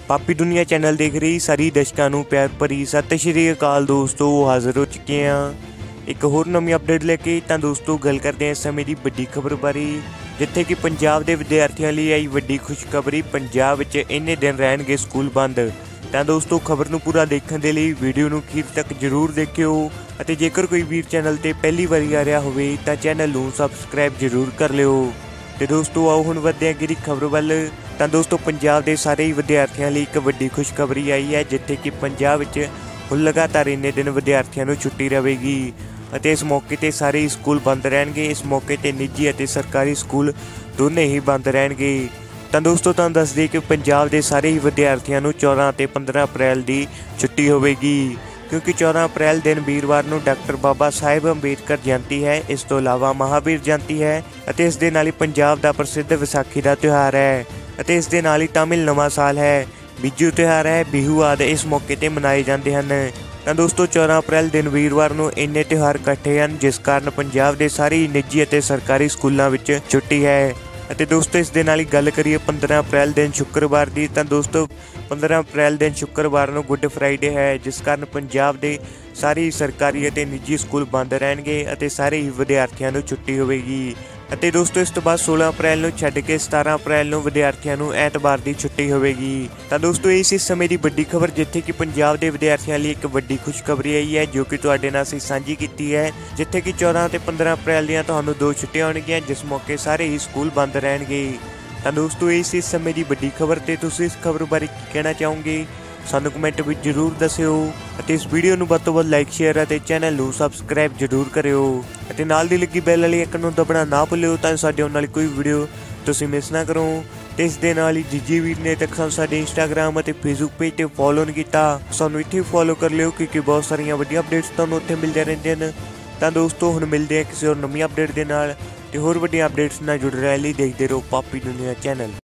पापी दुनिया चैनल देख रही सारी दर्शकों ਨੂੰ प्यार भरी सत श्री अकाल। दोस्तों हाजिर हो चुके हैं एक होर नवीं अपडेट लेके। तो दोस्तों गल करते हैं इस समय की वड्डी खबर बारे, जिथे कि पंजाब के विद्यार्थियों लिए आई वड्डी खुशखबरी। पंजाब विच इन्ने दिन रहणगे स्कूल बंद। तो दोस्तों खबर को पूरा देखने के लिए वीडियो को अखीर तक जरूर देखियो। और जेकर कोई वीर चैनल पर पहली बारी आ रहा हो तो चैनल को सबसक्राइब जरूर कर लियो। तो दोस्तों आओ हुण वधदे हां अगली खबर वल। तो दोस्तों पंजाब के सारे ही विद्यार्थियों लिए एक वड्डी खुशखबरी आई है, जिथे कि पंजाब विच हुण लगातार इन्ने दिन विद्यार्थियों को छुट्टी रहेगी। इस मौके पर सारे ही स्कूल बंद रहेंगे। इस मौके पर निजी और सरकारी स्कूल दोनों ही बंद रहेंगे। तो दोस्तों तुहानूं दस दें कि पंजाब के सारे ही विद्यार्थियों को 14 और 15 अप्रैल की छुट्टी होगी, क्योंकि 14 अप्रैल दिन वीरवार को डॉक्टर बाबा साहेब अंबेडकर जयंती है। इस तो इलावा महावीर जयंती है और इस दे नाल ही पंजाब का प्रसिद्ध विसाखी का त्यौहार है। इस दे नाल ही तमिल नवा साल है, बिजू त्यौहार है, बिहू आदि इस मौके पर मनाए जाते हैं। तो दोस्तों 14 अप्रैल दिन वीरवार को इन्ने त्यौहार इकट्ठे हैं, जिस कारण पंजाब के सारे ही निजी और सरकारी स्कूलों में छुट्टी है। तो दोस्तों इस दे नाल ही गल करिए 15 अप्रैल दिन शुक्रवार की। तो दोस्तों 15 अप्रैल दिन शुक्रवार को गुड फ्राइडे है, जिस कारण पंजाब के सारे ही सरकारी और निजी स्कूल बंद रहेंगे और सारे ही विद्यार्थियों को छुट्टी होगी। और दोस्तों इस तो बाद 16 अप्रैल को छड्ड के 17 अप्रैल को विद्यार्थियों को ऐतवार की छुट्टी होगी। तो दोस्तों इस समय की वड्डी खबर, जिथे कि पंजाब के विद्यार्थियों लिए एक वड्डी खुशखबरी आई है, जो कि तुहाडे नाल असीं सांझी की है। जिथे कि 14 और 15 अप्रैल दियां तुहानूं 2 छुट्टियां होणगीਆਂ, जिस मौके सारे ही स्कूल बंद रहेंगे। तो दोस्तों इस समय की वड्डी खबर ते तुसीं इस खबर बारे की कहना चाहोगे, सानू कमेंट में जरूर दस्सिओ। इस वीडियो को वध तो वध लाइक शेयर और चैनल को सबसक्राइब जरूर करियो। नाल दी लगी बैल वाली आइकन नूं दबाना ना भुल्लिओ, तां साडे आउण वाली कोई वीडियो तुसीं मिस ना करो। तो इस दे नाल ही जीजी वीर ने तक साडे इंस्टाग्राम और फेसबुक पेज पर फॉलो नहीं किया, सानू इत्थे फॉलो कर लिओ, क्योंकि बहुत सारिया वड्डियां अपडेट्स तुहानूं उत्थे मिलदियां रहिंदियां ने। तो दोस्तों हुण मिलदे हैं किसी होर नवीं अपडेट दे नाल, ते होर वड्डियां अपडेट्स नाल जुड़े रहण लई देखदे रहो पापी दुनिया चैनल।